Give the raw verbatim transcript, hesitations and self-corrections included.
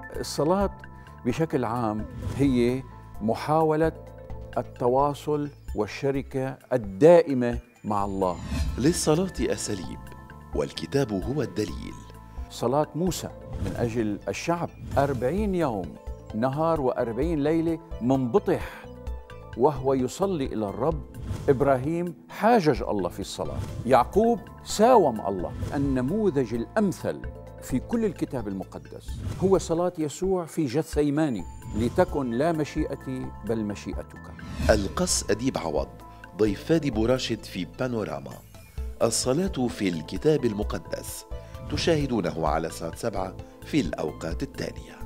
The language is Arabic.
الصلاة بشكل عام هي محاولة التواصل والشركة الدائمة مع الله. للصلاة أساليب، والكتاب هو الدليل. صلاة موسى من أجل الشعب أربعين يوم نهار وأربعين ليلة منبطح وهو يصلي إلى الرب. إبراهيم حاجج الله في الصلاة. يعقوب ساوم الله. النموذج الأمثل في كل الكتاب المقدس هو صلاة يسوع في جثيماني: لتكن لا مشيئتي بل مشيئتك. القس أديب عوض ضيف فادي بوراشد في بانوراما. الصلاة في الكتاب المقدس تشاهدونه على سات سبعة في الأوقات التالية.